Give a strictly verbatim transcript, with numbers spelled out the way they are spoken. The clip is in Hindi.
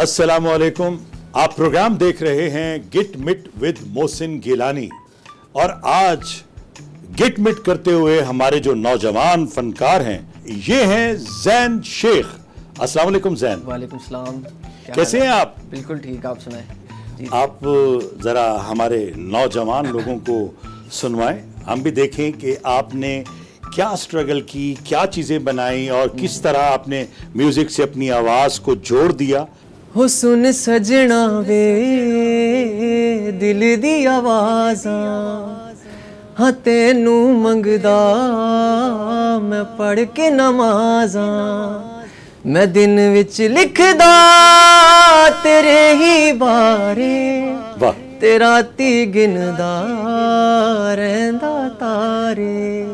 अस्सलामुअलैकुम। आप प्रोग्राम देख रहे हैं गिट मिट विद मोहसिन गिलानी और आज गिट मिट करते हुए हमारे जो नौजवान फनकार हैं ये हैं जैन शेख। अस्सलाम वालेकुम जैन। वालेकुम सलाम। कैसे हैं आप? बिल्कुल ठीक, आप सुनाएं। आप ज़रा हमारे नौजवान लोगों को सुनवाएं, हम भी देखें कि आपने क्या स्ट्रगल की, क्या चीज़ें बनाई और किस तरह आपने म्यूज़िक से अपनी आवाज़ को जोड़ दिया। हो सुन सजना वे दिल दी आवाज़ा, हाँ तेनू मंगदा मैं पढ़ के नमाज़ा, मैं दिन विच लिखदा तेरे ही बारे, वाह, ते राती गिनदा रहिंदा तारे।